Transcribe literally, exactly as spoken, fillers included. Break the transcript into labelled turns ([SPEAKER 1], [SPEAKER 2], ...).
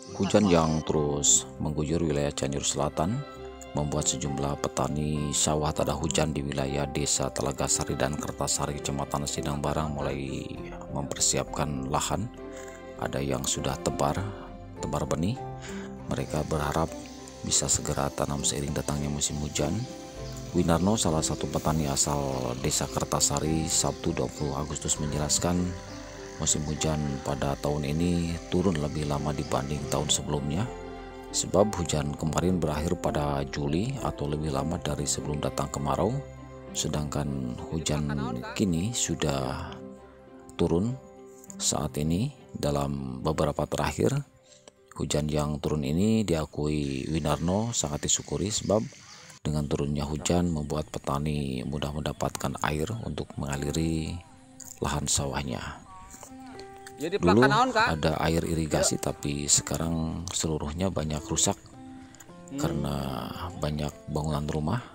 [SPEAKER 1] Hujan yang terus mengguyur wilayah Cianjur Selatan membuat sejumlah petani sawah tak ada hujan di wilayah Desa Telaga Sari dan Kertasari, Kecamatan Sindang Barang mulai mempersiapkan lahan. Ada yang sudah tebar, tebar benih. Mereka berharap bisa segera tanam seiring datangnya musim hujan. Winarno, salah satu petani asal Desa Kertasari, Sabtu dua puluh Agustus menjelaskan musim hujan pada tahun ini turun lebih lama dibanding tahun sebelumnya. Sebab hujan kemarin berakhir pada Juli atau lebih lama dari sebelum datang kemarau. Sedangkan hujan kini sudah turun saat ini dalam beberapa terakhir. Hujan yang turun ini diakui Winarno sangat disyukuri sebab dengan turunnya hujan membuat petani mudah mendapatkan air untuk mengaliri lahan sawahnya.
[SPEAKER 2] Jadi
[SPEAKER 1] Dulu
[SPEAKER 2] pelaksanaan kak?
[SPEAKER 1] ada air irigasi, tapi sekarang seluruhnya banyak rusak
[SPEAKER 2] Hmm.
[SPEAKER 1] karena banyak bangunan rumah